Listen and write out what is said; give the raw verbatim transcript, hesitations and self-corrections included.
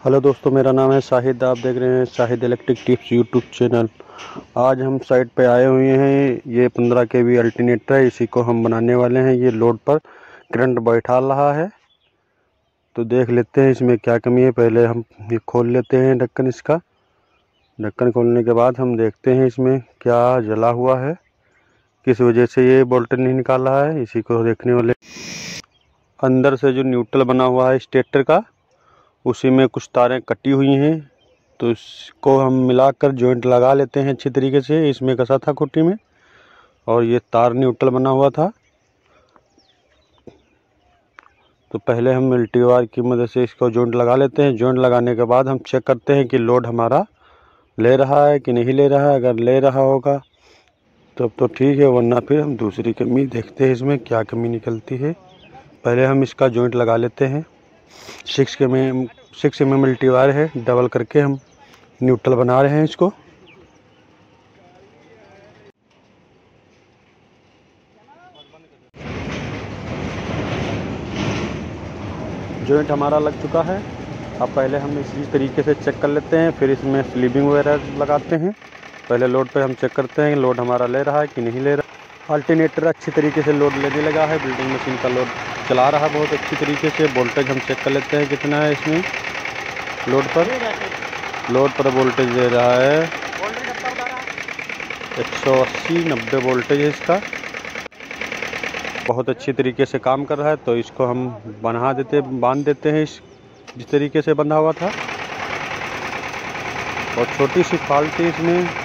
Hello दोस्तों, मेरा नाम है शाहिद। आप देख रहे हैं Shahid electric tips YouTube channel. आज हम साइट पे आए हुए हैं। ये पंद्रह के वी अल्टरनेटर है, इसी को हम बनाने वाले हैं। ये लोड पर करंट बैठा रहा है, तो देख लेते हैं इसमें क्या कमी है। पहले हम ये खोल लेते हैं ढक्कन इसका। ढक्कन खोलने के बाद हम देखते हैं इसमें क्या जला हुआ है, किस वजह से ये वोल्टेज नहीं निकाल रहा है, इसी को देखने वाले। अंदर से जो न्यूट्रल बना हुआ है स्टेटर का, उसी में कुछ तारें कटी हुई हैं, तो इसको हम मिलाकर जॉइंट लगा लेते हैं अच्छी तरीके से। इसमें कसा था खुट्टी में, और ये तार न्यूट्रल बना हुआ था। तो पहले हम मल्टी वायर की मदद से इसको जॉइंट लगा लेते हैं। जॉइंट लगाने के बाद हम चेक करते हैं कि लोड हमारा ले रहा है कि नहीं ले रहा है। अगर ले रहा होगा तब तो ठीक है, वरना फिर हम दूसरी कमी देखते हैं इसमें क्या कमी निकलती है। पहले हम इसका जॉइंट लगा लेते हैं। सिक्स के में six M M multi wire है, डबल करके हम न्यूट्रल बना रहे हैं इसको। जॉइंट हमारा लग चुका है। अब पहले हम इसी तरीके से चेक कर लेते हैं, फिर इसमें स्लीबिंग वगैरह लगाते हैं। पहले लोड पे हम चेक करते हैं लोड हमारा ले रहा है कि नहीं ले रहा। अल्टरनेटर अच्छी तरीके से लोड लेने लगा है। बिल्डिंग मशीन का लोड चला रहा है बहुत अच्छी तरीके से। वोल्टेज हम चेक कर लेते हैं कितना है इसमें। लोड पर लोड पर वोल्टेज दे रहा है एक सौ अस्सी नब्बे वोल्टेज है इसका। बहुत अच्छी तरीके से काम कर रहा है, तो इसको हम बना देते बांध देते हैं इस जिस तरीके से बंधा हुआ था। और छोटी सी फॉल्ट थी इसमें,